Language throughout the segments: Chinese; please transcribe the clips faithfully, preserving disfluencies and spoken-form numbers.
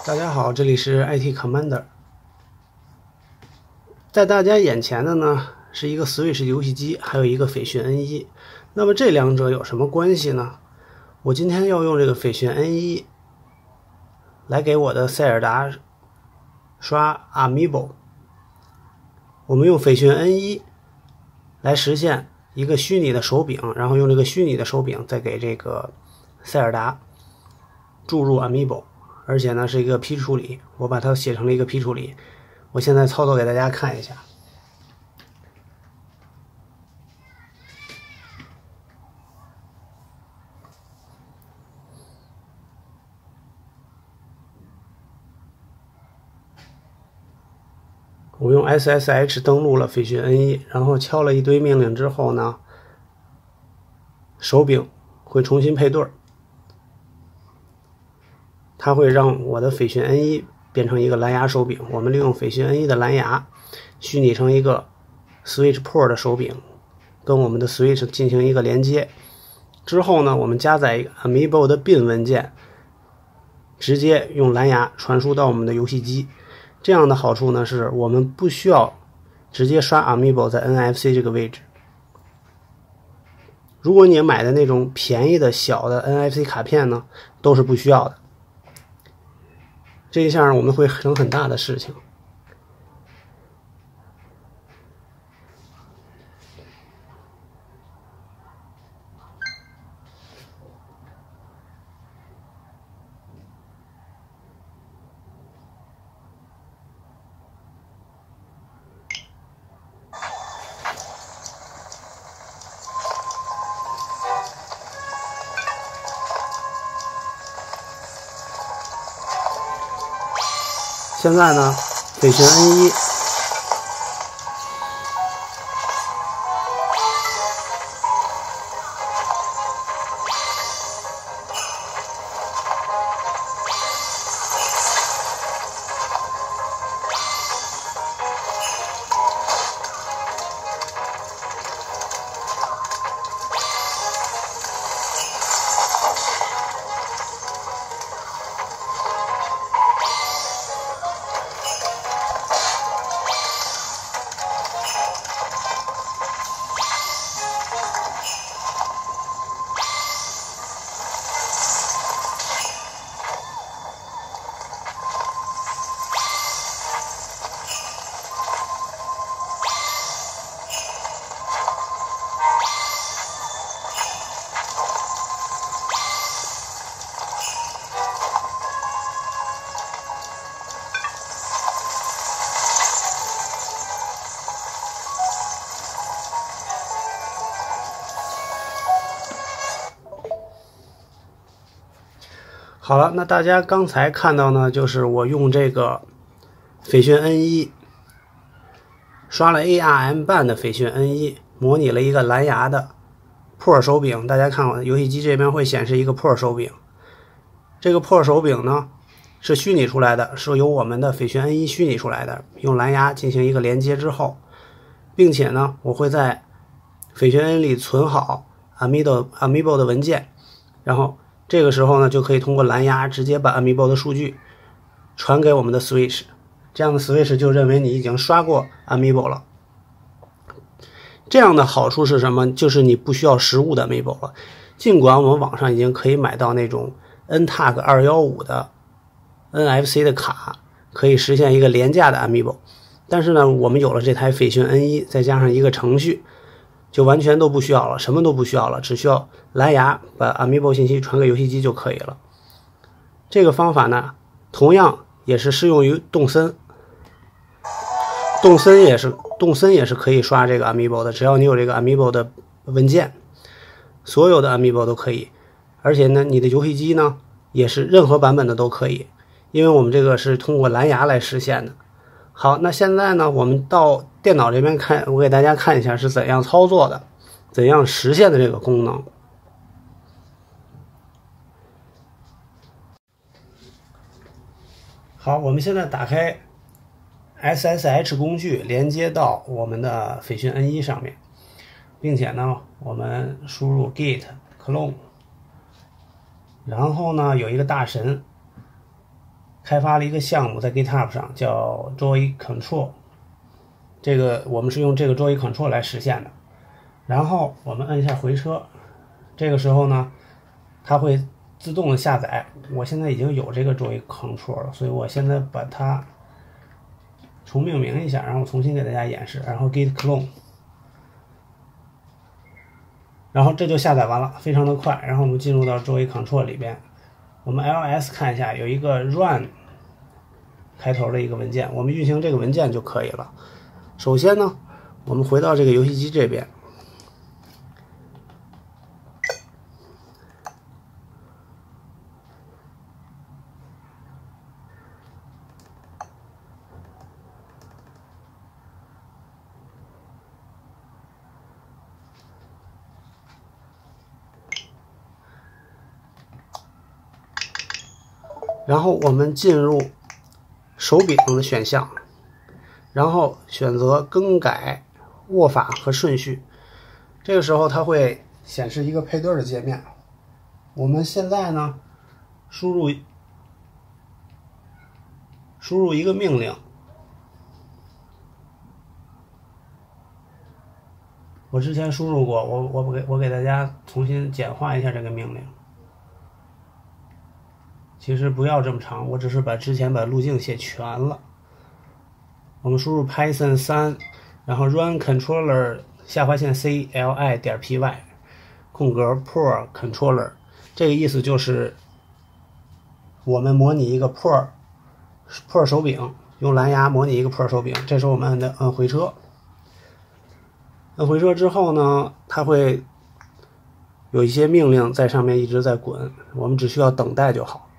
大家好，这里是 I T Commander。在大家眼前的呢是一个 Switch 游戏机，还有一个斐讯 N 一。那么这两者有什么关系呢？我今天要用这个斐讯 N 一来给我的塞尔达刷 Amiibo。我们用斐讯 N 一来实现一个虚拟的手柄，然后用这个虚拟的手柄再给这个塞尔达注入 Amiibo， 而且呢是一个批处理，我把它写成了一个批处理。我现在操作给大家看一下。我用 S S H 登录了斐讯 N 一，然后敲了一堆命令之后呢，手柄会重新配对，它会让我的斐讯 N 一变成一个蓝牙手柄。我们利用斐讯 N 一的蓝牙虚拟成一个 Switch Pro 的手柄，跟我们的 Switch 进行一个连接。之后呢，我们加载一个 Amiibo 的 bin 文件，直接用蓝牙传输到我们的游戏机。这样的好处呢，是我们不需要直接刷 Amiibo 在 N F C 这个位置。如果你买的那种便宜的小的 N F C 卡片呢，都是不需要的。这一下我们会省很大的事情。现在呢，斐讯 N 一好了，那大家刚才看到呢，就是我用这个斐讯 N 一刷了 A R M 版的斐讯 N 一，模拟了一个蓝牙的 Pro 手柄。大家看我的游戏机这边会显示一个 Pro 手柄，这个 Pro 手柄呢是虚拟出来的，是由我们的斐讯 N 一虚拟出来的，用蓝牙进行一个连接之后，并且呢我会在斐讯 N 里存好 Amiibo Amiibo 的文件，然后这个时候呢，就可以通过蓝牙直接把 Amiibo 的数据传给我们的 Switch， 这样的 Switch 就认为你已经刷过 Amiibo 了。这样的好处是什么？就是你不需要实物的 Amiibo 了。尽管我们网上已经可以买到那种 N T A C 二一五的 N F C 的卡，可以实现一个廉价的 Amiibo， 但是呢，我们有了这台斐讯 N 一，再加上一个程序，就完全都不需要了，什么都不需要了，只需要蓝牙把 Amiibo 信息传给游戏机就可以了。这个方法呢，同样也是适用于动森，动森也是动森也是可以刷这个 Amiibo 的，只要你有这个 Amiibo 的文件，所有的 Amiibo 都可以。而且呢，你的游戏机呢也是任何版本的都可以，因为我们这个是通过蓝牙来实现的。好，那现在呢，我们到电脑这边看，我给大家看一下是怎样操作的，怎样实现的这个功能。好，我们现在打开 S S H 工具，连接到我们的斐讯 N 一上面，并且呢，我们输入 git clone， 然后呢有一个大神开发了一个项目在 GitHub 上叫 Joy Control， 这个我们是用这个 Joy Control 来实现的。然后我们按一下回车，这个时候呢，它会自动的下载。我现在已经有这个 Joy Control 了，所以我现在把它重命名一下，然后重新给大家演示，然后 git clone， 然后这就下载完了，非常的快。然后我们进入到 Joy Control 里边，我们 ls 看一下，有一个 run 开头的一个文件，我们运行这个文件就可以了。首先呢，我们回到这个游戏机这边，然后我们进入手柄的选项，然后选择更改握法和顺序。这个时候它会显示一个配对的界面。我们现在呢，输入输入一个命令，我之前输入过，我我给我给大家重新简化一下这个命令。其实不要这么长，我只是把之前把路径写全了。我们输入 Python 三，然后 run controller 下划线 c l i 点 p y 空格 pro controller， 这个意思就是我们模拟一个 pro pro 手柄，用蓝牙模拟一个 pro 手柄。这时候我们按的按回车，按回车之后呢，它会有一些命令在上面一直在滚，我们只需要等待就好。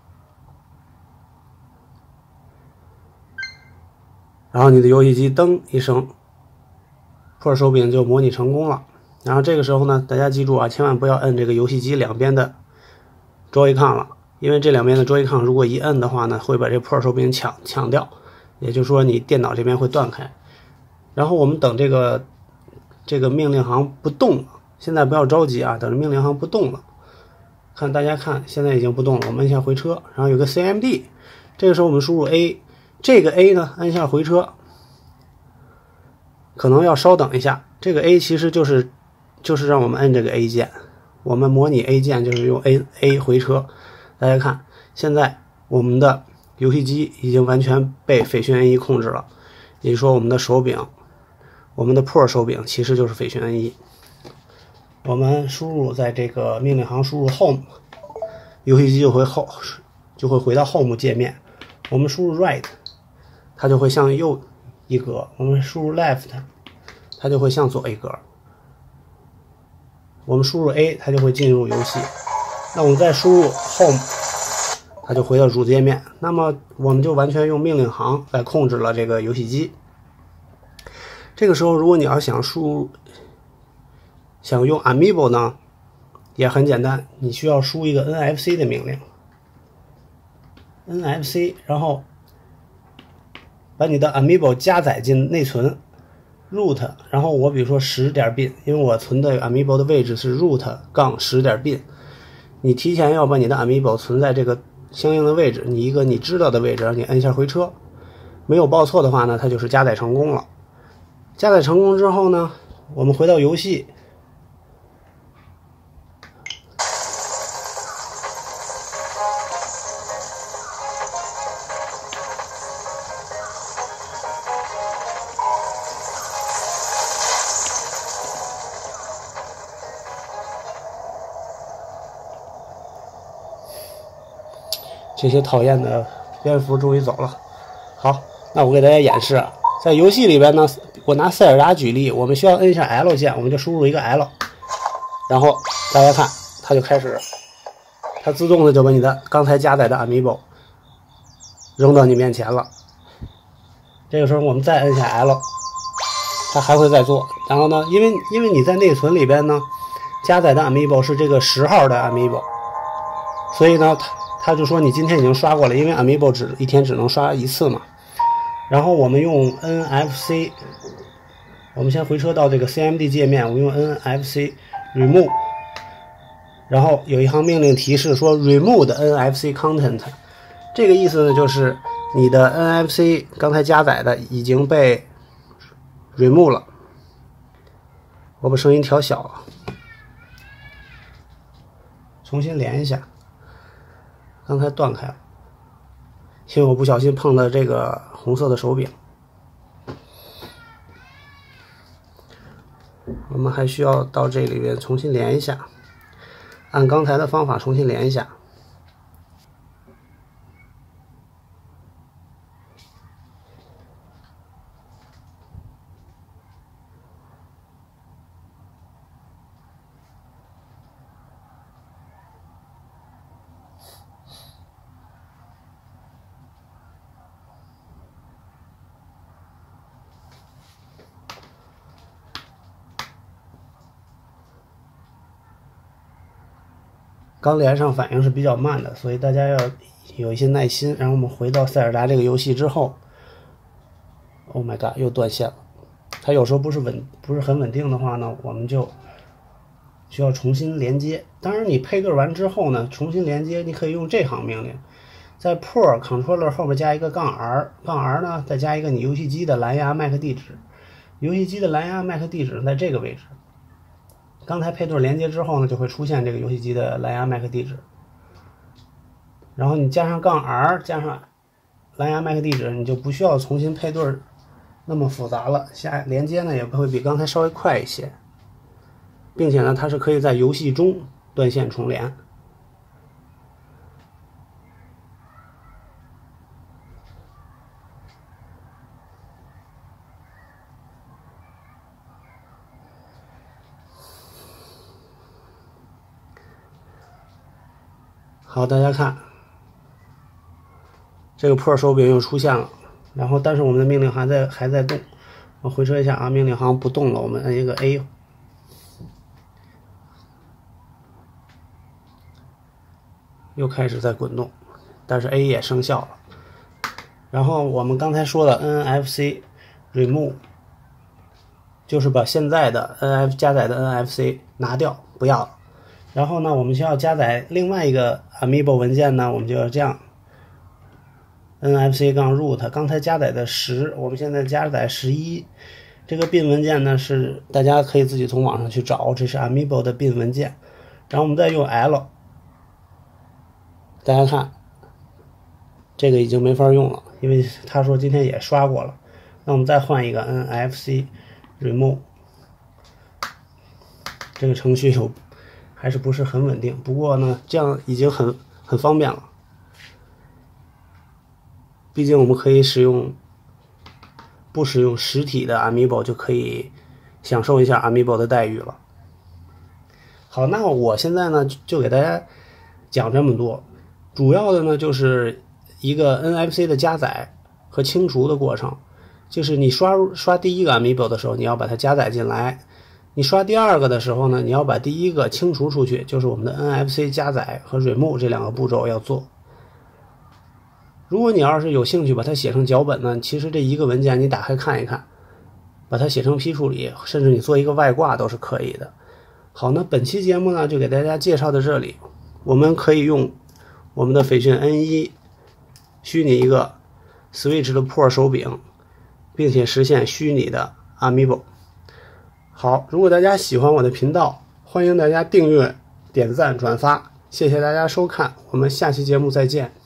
然后你的游戏机噔一声 ，Pro 手柄就模拟成功了。然后这个时候呢，大家记住啊，千万不要摁这个游戏机两边的 Joy-Con 了，因为这两边的 Joy-Con 如果一摁的话呢，会把这 Pro 手柄抢抢掉，也就是说你电脑这边会断开。然后我们等这个这个命令行不动了，现在不要着急啊，等着命令行不动了。看大家看，现在已经不动了，我们按一下回车，然后有个 C M D， 这个时候我们输入 A。这个 A 呢，按一下回车，可能要稍等一下。这个 A 其实就是就是让我们按这个 A 键，我们模拟 A 键就是用 A A 回车。大家看，现在我们的游戏机已经完全被斐讯 N 一 控制了，也就是说我们的手柄，我们的 Pro 手柄其实就是斐讯 N 一。我们输入在这个命令行输入 Home， 游戏机就会后就会回到 Home 界面。我们输入 Right，它就会向右一格，我们输入 left， 它就会向左一格。我们输入 A， 它就会进入游戏。那我们再输入 home， 它就回到主界面。那么我们就完全用命令行来控制了这个游戏机。这个时候，如果你要想输入，想用 Amiibo 呢，也很简单，你需要输一个 N F C 的命令 ，N F C， 然后把你的 Amiibo 加载进内存 root， 然后我比如说十点 bin， 因为我存的 Amiibo 的位置是 root 杠十点 bin， 你提前要把你的 Amiibo 存在这个相应的位置，你一个你知道的位置，你按一下回车，没有报错的话呢，它就是加载成功了。加载成功之后呢，我们回到游戏。这些讨厌的蝙蝠终于走了。好，那我给大家演示，在游戏里边呢，我拿塞尔达举例，我们需要摁一下 L 键，我们就输入一个 L， 然后大家看，它就开始，它自动的就把你的刚才加载的 Amiibo 扔到你面前了。这个时候我们再摁下 L， 它还会再做。然后呢，因为因为你在内存里边呢，加载的 Amiibo 是这个十号的 Amiibo， 所以呢，它他就说你今天已经刷过了，因为 Amiibo 只一天只能刷一次嘛。然后我们用 N F C， 我们先回车到这个 C M D 界面，我们用 N F C remove， 然后有一行命令提示说 remove 的 N F C content， 这个意思呢，就是你的 N F C 刚才加载的已经被 remove 了。我把声音调小了，重新连一下。刚才断开了，因为我不小心碰了这个红色的手柄。我们还需要到这里边重新连一下，按刚才的方法重新连一下。刚连上反应是比较慢的，所以大家要有一些耐心。然后我们回到塞尔达这个游戏之后 ，Oh my god， 又断线了。它有时候不是稳不是很稳定的话呢，我们就需要重新连接。当然，你配对完之后呢，重新连接你可以用这行命令，在 Port Controller 后面加一个杠 R， 杠 R 呢再加一个你游戏机的蓝牙 M A C 地址。游戏机的蓝牙 M A C 地址在这个位置。刚才配对连接之后呢，就会出现这个游戏机的蓝牙 M A C 地址。然后你加上杠 R 加上蓝牙 M A C 地址，你就不需要重新配对那么复杂了。下连接呢也会比刚才稍微快一些，并且呢它是可以在游戏中断线重连。好，大家看，这个破手柄又出现了，然后但是我们的命令还在还在动。我回车一下啊，命令好像不动了，我们按一个 A， 又开始在滚动，但是 A 也生效了。然后我们刚才说的 N F C remove， 就是把现在的 N F 加载的 N F C 拿掉，不要了。然后呢，我们需要加载另外一个 Amiibo 文件呢，我们就要这样 N F C 杠 root， 刚才加载的十，我们现在加载十一。这个 bin 文件呢是大家可以自己从网上去找，这是 Amiibo 的 bin 文件。然后我们再用 L， 大家看，这个已经没法用了，因为他说今天也刷过了。那我们再换一个 N F C remove， 这个程序有。还是不是很稳定，不过呢，这样已经很很方便了。毕竟我们可以使用不使用实体的 Amiibo 就可以享受一下 Amiibo 的待遇了。好，那我现在呢就给大家讲这么多，主要的呢就是一个 N F C 的加载和清除的过程。就是你刷刷第一个 Amiibo 的时候，你要把它加载进来。你刷第二个的时候呢，你要把第一个清除出去，就是我们的 N F C 加载和 remove 这两个步骤要做。如果你要是有兴趣把它写成脚本呢，其实这一个文件你打开看一看，把它写成批处理，甚至你做一个外挂都是可以的。好，那本期节目呢就给大家介绍到这里。我们可以用我们的斐讯 N 一 虚拟一个 Switch 的 Port 手柄，并且实现虚拟的 Amiibo。好，如果大家喜欢我的频道，欢迎大家订阅、点赞、转发，谢谢大家收看，我们下期节目再见。